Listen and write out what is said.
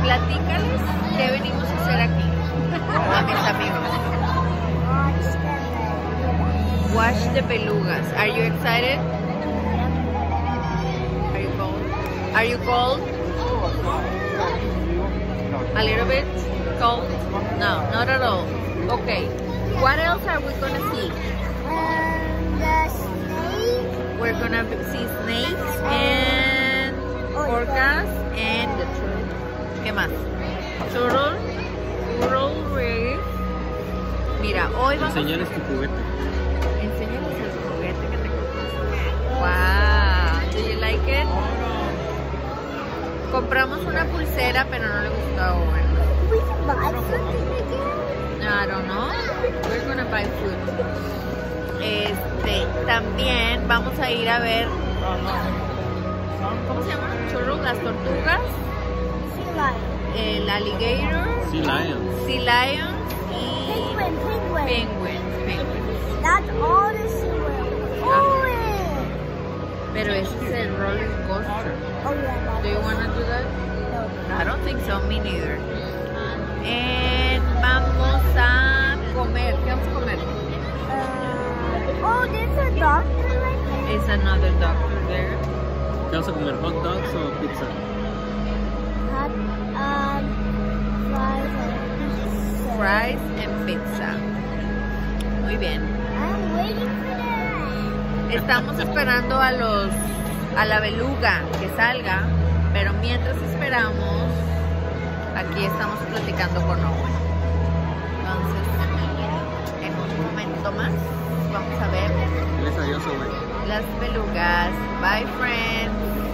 platícales qué venimos a hacer aquí a mis amigos. Watch the belugas. Are you excited? Are you cold? Are you cold? A little bit cold? No, not at all. Okay. What else are we gonna see? The snake. We're gonna see snakes and orcas and the turtle. ¿Qué más? Turtle reef. Mira, hoy vamos a enseñarles tu juguete. enseñarles el juguete que te compraste. Wow, do you like it? Compramos una pulsera, pero no le gustó a Owen. We can buy something again. I don't know. We're gonna buy food. También vamos a ir a ver, ¿cómo se llaman? Churros, las tortugas, Sea lion. el alligator, Sea lions. sea lions y Penguin. penguins. That's all the sea lions. Oh, yeah. Pero ese es el roller coaster. Oh, yeah. Do you want to do that? No. I don't think so, me neither. And vamos a comer. ¿Qué vamos a comer? Oh, there's a doctor right there. Is another doctor there. ¿Qué vas a comer? ¿Hot dogs o pizza? Hot, fries Fries and pizza. and pizza. Muy bien. I'm waiting for that. Estamos esperando a la beluga que salga, pero mientras esperamos, aquí estamos platicando con Owen. Entonces, en un momento más, vamos a ver Diles adiós, güey. las belugas. Bye, friends.